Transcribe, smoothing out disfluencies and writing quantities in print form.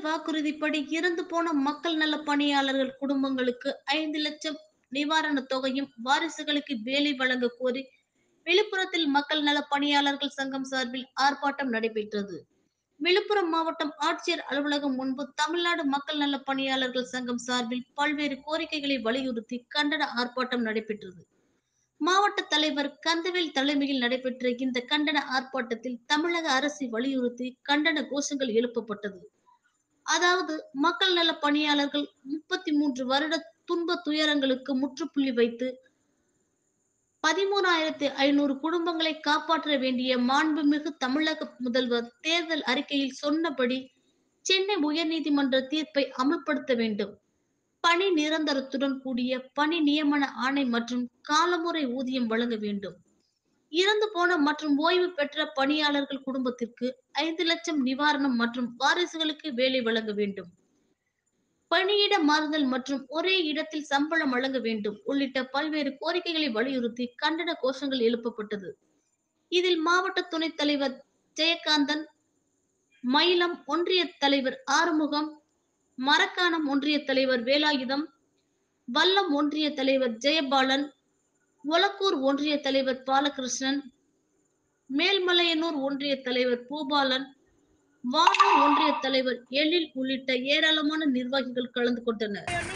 வாக்குறுதிப்படி இறந்து போன மக்கள் நல பணியாளர்கள் குடும்பங்களுக்கு 5 லட்சம் நிவாரணத் தொகையும் வாரிசுகளுக்கு வேலை வழங்க கோரி விழுப்புரத்தில் மக்கள் நல பணியாளர்கள் சங்கம் சார்பில் ஆர்ப்பாட்டம் நடைபெற்றது. விழுப்புரம் மாவட்டம் ஆட்சியர் அலுவலகம் முன்பு தமிழ்நாடு மக்கள் நல பணியாளர்கள் சங்கம் சார்பில் பல்வேறு கோரிக்கைகளை வலியுறுத்தி கண்டன ஆர்ப்பாட்டம் நடைபெற்றது. மாவட்ட தலைவர் கந்தவேல் தலைமையில் நடைபெற்ற இந்த கண்டன ஆர்ப்பாட்டத்தில் தமிழக அரசை வலியுறுத்தி கண்டன கோஷங்கள் எழுப்பப்பட்டது. அதாவது மக்கள் நல பணியாளர்கள் 33 வருட துன்ப துயரங்களுக்கு முற்றுப்புள்ளி வைத்து 13,500 குடும்பங்களை காப்பாற்ற வேண்டிய மாண்புமிகு தமிழக முதல்வர் தேர்தல் அறிக்கையில் சொன்னபடி சென்னை உயர்நீதிமன்ற தீர்ப்பை அமல்படுத்த வேண்டும். பணி நிரந்தரத்துடன் கூடிய பணி நியமன ஆணை மற்றும் காலமுறை ஊதியம் வழங்க வேண்டும். இறந்து போன மற்றும் ஓய்வு பெற்ற பணியாளர்கள் குடும்பத்திற்கு 5 லட்சம் நிவாரணம் மற்றும் வாரிசுகளுக்கு வேலை வழங்க வேண்டும். பணியிட மாறுதல் மற்றும் ஒரே இடத்தில் சம்பளம் வழங்க வேண்டும் உள்ளிட்ட பல்வேறு கோரிக்கைகளை வலியுறுத்தி கண்டன கோஷங்கள் எழுப்பப்பட்டது. இதில் மாவட்ட துணைத் தலைவர் ஜெயகாந்தன், மயிலம் ஒன்றிய தலைவர் ஆறுமுகம், மரக்காணம் ஒன்றிய தலைவர் வேலாயுதம், வல்லம் ஒன்றிய தலைவர் ஜெயபாலன், ஒலக்கூர் ஒன்றிய தலைவர் பாலகிருஷ்ணன், மேல்மலையனூர் ஒன்றிய தலைவர் பூபாலன், வானூர் ஒன்றிய தலைவர் எழில் உள்ளிட்ட ஏராளமான நிர்வாகிகள் கலந்து கொண்டனர்.